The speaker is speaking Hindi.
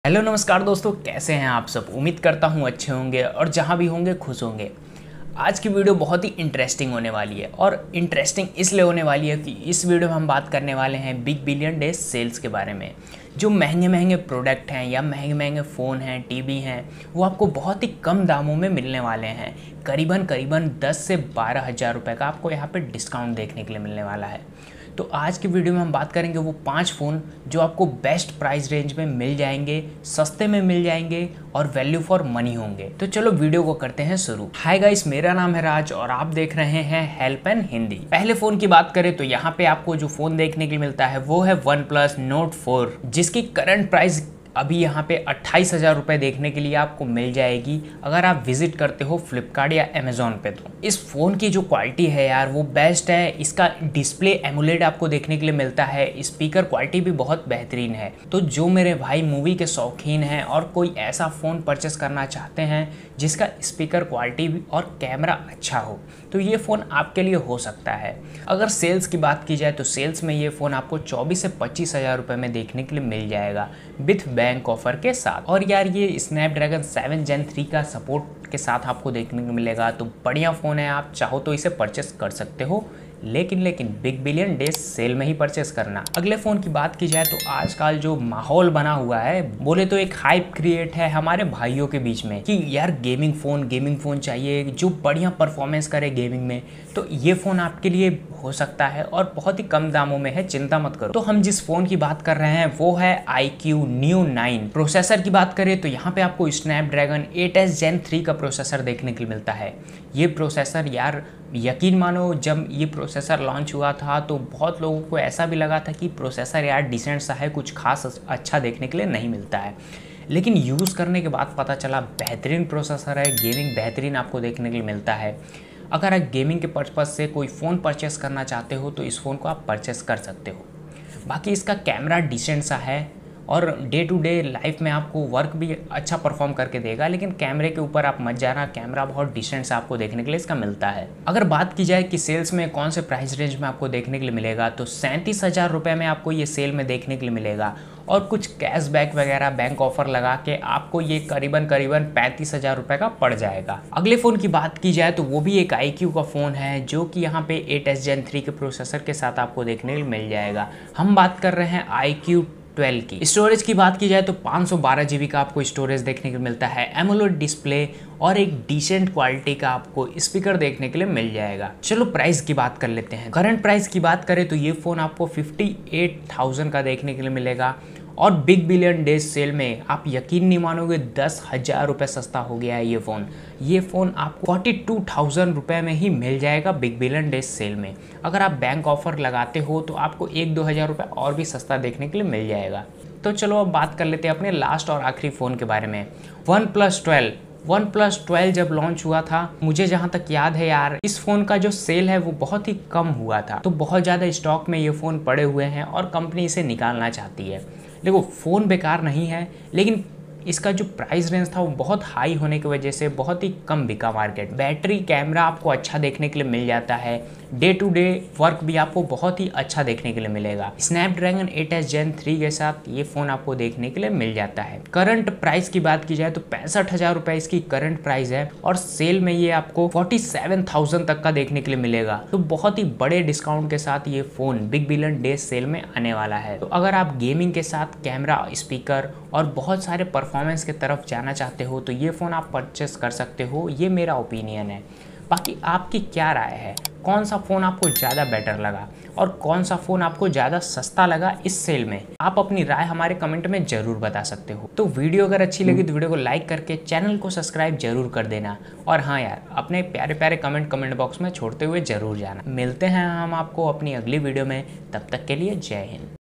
हेलो नमस्कार दोस्तों, कैसे हैं आप सब। उम्मीद करता हूं अच्छे होंगे और जहां भी होंगे खुश होंगे। आज की वीडियो बहुत ही इंटरेस्टिंग होने वाली है और इंटरेस्टिंग इसलिए होने वाली है कि इस वीडियो में हम बात करने वाले हैं बिग बिलियन डे सेल्स के बारे में। जो महंगे महंगे प्रोडक्ट हैं या महंगे महंगे फ़ोन हैं, टीवी हैं, वो आपको बहुत ही कम दामों में मिलने वाले हैं। करीबन 10 से 12 हज़ार रुपये का आपको यहाँ पे डिस्काउंट देखने के लिए मिलने वाला है। तो आज की वीडियो में हम बात करेंगे वो 5 फ़ोन जो आपको बेस्ट प्राइस रेंज में मिल जाएंगे, सस्ते में मिल जाएंगे और वैल्यू फॉर मनी होंगे। तो चलो वीडियो को करते हैं शुरू। हाय गाइस, मेरा नाम है राज और आप देख रहे हैं हेल्प एंड हिंदी। पहले फ़ोन की बात करें तो यहाँ पे आपको जो फ़ोन देखने के लिए मिलता है वो है वन प्लस नोट 4, जिसकी करंट प्राइस अभी यहाँ पे 28,000 रुपये देखने के लिए आपको मिल जाएगी अगर आप विजिट करते हो फ्लिपकार्ट या अमेजोन पे। तो इस फ़ोन की जो क्वालिटी है यार वो बेस्ट है। इसका डिस्प्ले एमुलेट आपको देखने के लिए मिलता है। स्पीकर क्वालिटी भी बहुत बेहतरीन है। तो जो मेरे भाई मूवी के शौकीन हैं और कोई ऐसा फ़ोन परचेस करना चाहते हैं जिसका स्पीकर क्वालिटी भी और कैमरा अच्छा हो, तो ये फ़ोन आपके लिए हो सकता है। अगर सेल्स की बात की जाए तो सेल्स में ये फ़ोन आपको 24 से 25,000 रुपये में देखने के लिए मिल जाएगा विथ बैंक ऑफर के साथ। और यार ये स्नैपड्रैगन 7 Gen 3 का सपोर्ट के साथ आपको देखने को मिलेगा। तो बढ़िया फ़ोन है, आप चाहो तो इसे परचेस कर सकते हो, लेकिन बिग बिलियन डे सेल में ही परचेस करना। अगले फ़ोन की बात की जाए तो आजकल जो माहौल बना हुआ है, बोले तो एक हाइप क्रिएट है हमारे भाइयों के बीच में कि यार गेमिंग फ़ोन चाहिए जो बढ़िया परफॉर्मेंस करे गेमिंग में। तो ये फ़ोन आपके लिए हो सकता है और बहुत ही कम दामों में है, चिंता मत करो। तो हम जिस फ़ोन की बात कर रहे हैं वो है iQOO Neo 9। प्रोसेसर की बात करें तो यहाँ पे आपको स्नैपड्रैगन 8s Gen 3 का प्रोसेसर देखने के लिए मिलता है। ये प्रोसेसर यार यकीन मानो, जब ये प्रोसेसर लॉन्च हुआ था तो बहुत लोगों को ऐसा भी लगा था कि प्रोसेसर यार डिसेंट सा है, कुछ खास अच्छा देखने के लिए नहीं मिलता है। लेकिन यूज़ करने के बाद पता चला बेहतरीन प्रोसेसर है, गेमिंग बेहतरीन आपको देखने के लिए मिलता है। अगर आप गेमिंग के पर्पज़ से कोई फ़ोन परचेस करना चाहते हो तो इस फ़ोन को आप परचेस कर सकते हो। बाकी इसका कैमरा डिसेंट सा है और डे टू डे लाइफ में आपको वर्क भी अच्छा परफॉर्म करके देगा, लेकिन कैमरे के ऊपर आप मत जाना, कैमरा बहुत डिसेंट सा आपको देखने के लिए इसका मिलता है। अगर बात की जाए कि सेल्स में कौन से प्राइस रेंज में आपको देखने के लिए मिलेगा, तो 37,000 रुपये में आपको ये सेल में देखने के लिए मिलेगा और कुछ कैशबैक वगैरह बैंक ऑफर लगा के आपको ये करीबन 35,000 रुपये का पड़ जाएगा। अगले फ़ोन की बात की जाए तो वो भी एक iQOO का फ़ोन है जो कि यहाँ पे 8s Gen 3 के प्रोसेसर के साथ आपको देखने के लिए मिल जाएगा। हम बात कर रहे हैं iQOO 12 की। स्टोरेज की बात की जाए तो 512 GB का आपको स्टोरेज देखने को मिलता है, एमोलेड डिस्प्ले और एक डिसेंट क्वालिटी का आपको स्पीकर देखने के लिए मिल जाएगा। चलो प्राइस की बात कर लेते हैं। करंट प्राइस की बात करें तो ये फ़ोन आपको 58,000 का देखने के लिए मिलेगा और बिग बिलियन डेज सेल में आप यकीन नहीं मानोगे 10,000 रुपये सस्ता हो गया है ये फ़ोन। ये फ़ोन आपको 42,000 रुपये में ही मिल जाएगा बिग बिलियन डेज सेल में। अगर आप बैंक ऑफर लगाते हो तो आपको 1-2 हज़ार रुपये और भी सस्ता देखने के लिए मिल जाएगा। तो चलो अब बात कर लेते हैं अपने लास्ट और आखिरी फ़ोन के बारे में, वन प्लस 12 जब लॉन्च हुआ था, मुझे जहां तक याद है यार, इस फ़ोन का जो सेल है वो बहुत ही कम हुआ था। तो बहुत ज़्यादा स्टॉक में ये फ़ोन पड़े हुए हैं और कंपनी इसे निकालना चाहती है। देखो फ़ोन बेकार नहीं है, लेकिन इसका जो प्राइस रेंज था वो बहुत हाई होने की वजह से बहुत ही कम बिका मार्केट। बैटरी कैमरा आपको अच्छा देखने के लिए मिल जाता है, डे टू डे वर्क भी आपको बहुत ही अच्छा देखने के लिए मिलेगा। स्नैपड्रैगन 8s Gen 3 के साथ ये फ़ोन आपको देखने के लिए मिल जाता है। करंट प्राइस की बात की जाए तो 65,000 रुपये इसकी करंट प्राइस है और सेल में ये आपको 47,000 तक का देखने के लिए मिलेगा। तो बहुत ही बड़े डिस्काउंट के साथ ये phone big billion day sale में आने वाला है। तो अगर आप गेमिंग के साथ कैमरा, स्पीकर और बहुत सारे परफॉर्मेंस की तरफ जाना चाहते हो तो ये फ़ोन आप परचेस कर सकते हो। ये मेरा ओपिनियन है। बाकी आपकी क्या राय है, कौन सा फ़ोन आपको ज़्यादा बेटर लगा और कौन सा फ़ोन आपको ज़्यादा सस्ता लगा इस सेल में? आप अपनी राय हमारे कमेंट में ज़रूर बता सकते हो। तो वीडियो अगर अच्छी लगी तो वीडियो को लाइक करके चैनल को सब्सक्राइब जरूर कर देना। और हाँ यार, अपने प्यारे प्यारे कमेंट बॉक्स में छोड़ते हुए ज़रूर जाना। मिलते हैं हम आपको अपनी अगली वीडियो में, तब तक के लिए जय हिंद।